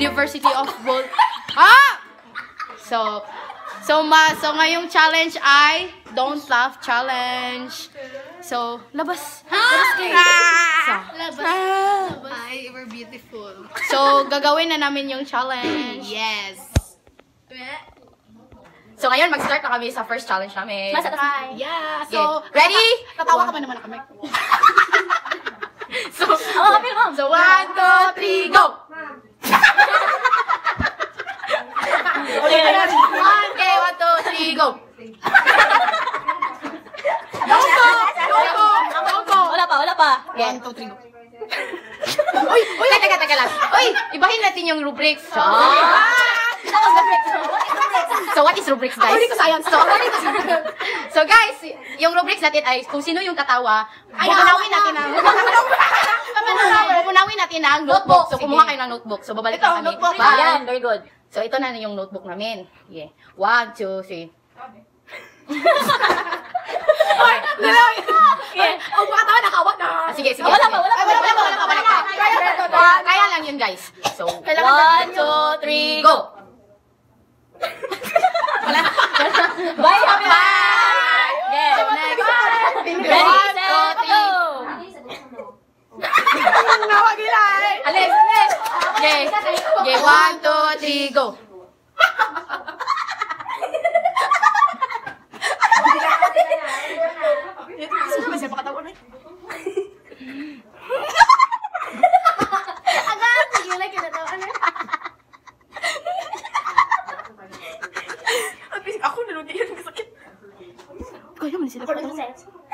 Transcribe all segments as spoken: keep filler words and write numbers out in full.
University of Bull. Ah! So, so, ma, so ngayong challenge ay Don't Laugh Challenge. So, labas. Labas kayo. So, Labas. Ay, we're beautiful. So, gagawin na namin yung challenge. Yes. So, ngayon, mag-start na kami sa first challenge namin. Masakay. Yeah. So, ready? Tatawa ka ba naman na kami? So, so, one, two, three, go! Okay, one, two, three, go! Wala pa, wala pa. one, two, three, go! Uy! Uy! Teka, teka lang. Uy! Ibahin natin yung rubrics. So, so what is rubrics, guys? Ako dito science. So, so guys, yung rubrics natin ay kung sino yung tatawa, pupunawin natin ang pupunawin natin ang notebook. So, kumuha kayo ng notebook. So, babalik na kami. Ayan, very good. So, ito na yung notebook namin. Yeah. One, two, three. Ay, nalay! Ang mga tawa nakawag na. Ah, sige, sige. Wala pa, wala pa, Ay, wala pa, wala pa, wala pa. Kaya, Kaya lang yun, guys. So, one, two, three, go! Bye, happy bye! Yes, next. Ready, set, go! Nawag nila eh! Alis, alis! Okay, okay, one, two, three, go! Sino ba siya pakatawa na? Agad! Sige lang kinatawa na. Ako nalugi yun, sakit. Kaya man sila pakatawa.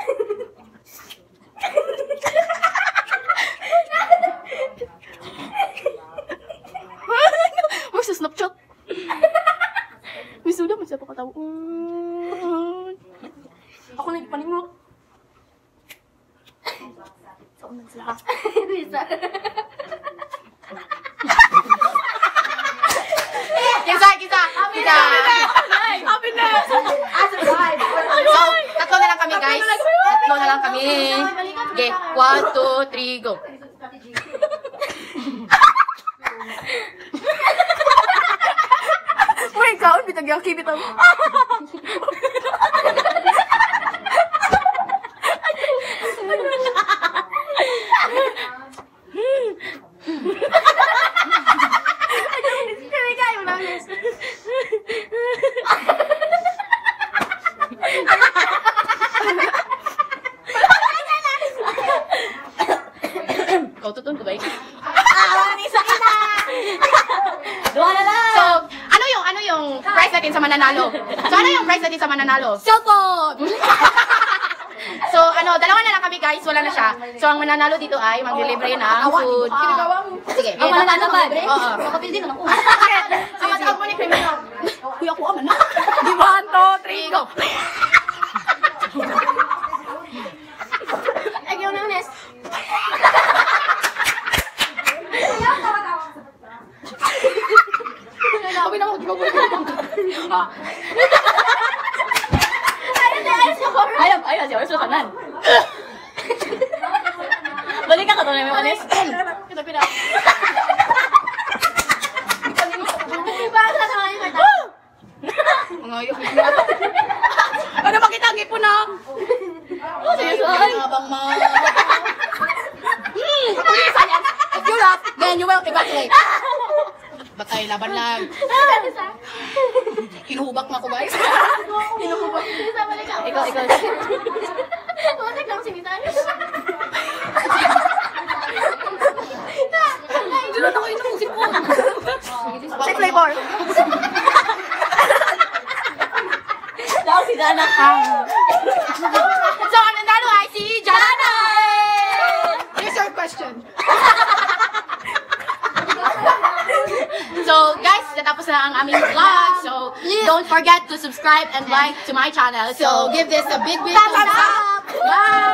Uy, sa Snapchat. Miss Uda, man siya pakatawa. Ako na ipaningo. Saan man sila? Risa. Kisa, kisa, kisa. Happy na! So, tatlo na lang kami, guys. Tatlo na lang kami. Okay, one, two, three, go. Uy, kaon, bitag yung kibitaw. Kau tutun ko ba? Ah, ni sakit na. Dua na lang. So, ano yung, ano yung prize natin sa mananalo? So, ano yung prize natin sa mananalo? Cellphone. So, ano, dalawa na lang kami, guys. Wala na siya. So, ang mananalo dito ay maglilibre ng food. Sige. Ang mananalo naman. Oo. Makapil din ako. Sige, sige. Ako ni criminal. Kuya ko aman na. Di one, two, three, go. Ayaw na, Nes. Sabi na mo, di ba mo? Ayaw, ayaw siya. Ayaw siya kanan. Balik ka ka to na may manis. Kita pina. Mga yun. Ano makita ang ipon na? Seryoso? Ay. Abang ma... Hmm! If you laugh, then you will evacuate. Batay, laban lang. Hinuhubak na ko, guys. Hinuhubak. Ikaw, ikaw. Bakit lang sinitan? Hindi na ako yung sipon. Si Flavor. Daw si Dana. So, ang nanalo ay si Jana! Here's your question. So, guys, natapos na ang aming vlog. So, don't forget to subscribe and like to my channel. So, give this a big, big thumbs up. Bye!